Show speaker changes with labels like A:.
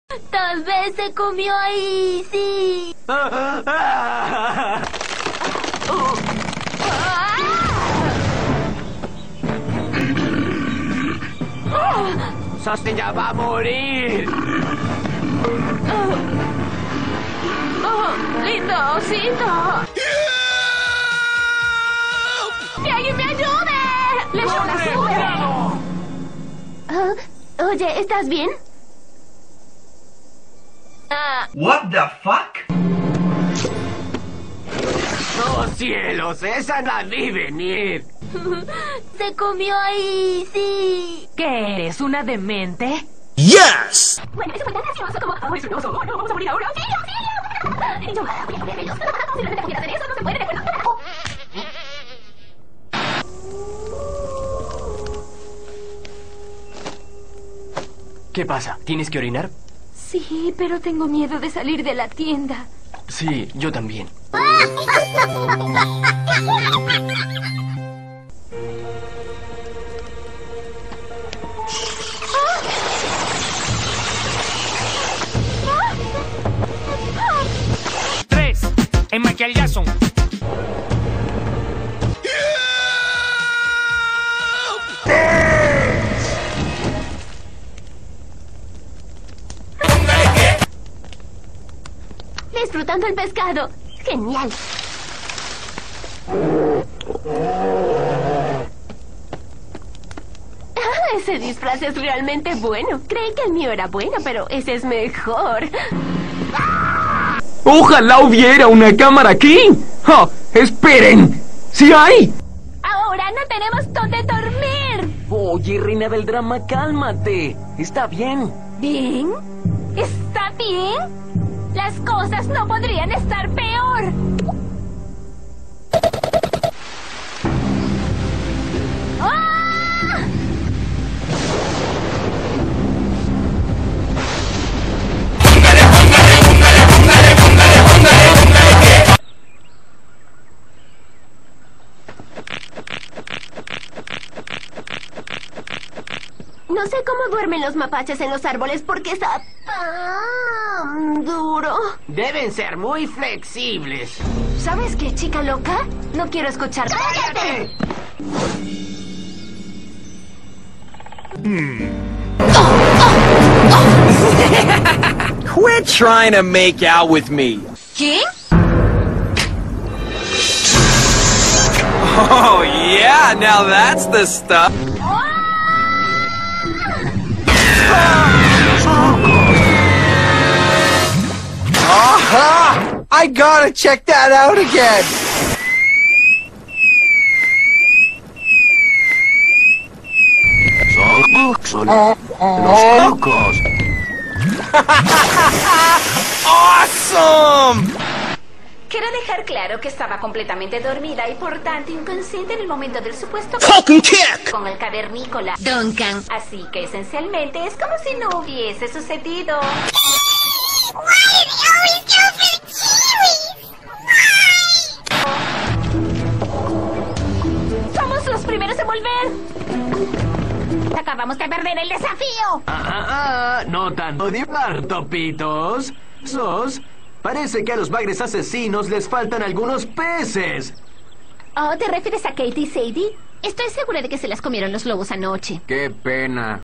A: Tal vez se comió ahí, sí.
B: Sustin ya va a morir.
A: Lindo osito. ¡Que alguien me ayude! ¡Le echó una sube! Oye, ¿estás bien?
C: What the fuck?
B: ¡Oh, cielos! ¡Esa la vi venir!
A: Se comió ahí, sí.
D: ¿Qué eres, una demente?
E: Yes!
A: Bueno, eso fue tan gracioso como... ¡Oh, es un oso! ¡No, vamos a morir ahora! ¡Auxilio, auxilio! Yo voy a morir ellos. Si no te hacer eso, no se puede, de acuerdo.
B: ¿Qué pasa? ¿Tienes que orinar?
A: Sí, pero tengo miedo de salir de la tienda.
B: Sí, yo también.
F: Tres, en Michael Jackson.
A: Disfrutando el pescado. Genial. Ese disfraz es realmente bueno. Creí que el mío era bueno, pero ese es mejor.
G: ¡Ojalá hubiera una cámara aquí! ¡Oh, esperen! ¡Sí hay!
A: Ahora no tenemos dónde dormir.
B: Oye, reina del drama, cálmate. Está bien.
A: ¿Bien? ¿Está bien? Las cosas no podrían estar peor. ¡Ah! No sé cómo duermen los mapaches en los árboles porque está tan duro.
B: Deben ser muy flexibles.
A: ¿Sabes qué, chica loca? No quiero escuchar. ¡Cállate!
E: Quit trying to make out with me.
A: ¿Quién?
E: Oh, yeah, now that's the stuff. Aha! I gotta check that out again.
B: Los locos.
E: Awesome!
D: Quiero dejar claro que estaba completamente dormida y por tanto inconsciente en el momento del supuesto
E: Fucking kick!
D: con el cavernícola
A: Duncan.
D: Así que esencialmente es como si no hubiese sucedido.
A: ¡Somos los primeros en volver!
D: Acabamos de perder el desafío.
B: No tanto divar, topitos. Parece que a los bagres asesinos les faltan algunos peces.
A: Oh, ¿te refieres a Katie y Sadie? Estoy segura de que se las comieron los lobos anoche.
G: ¡Qué pena!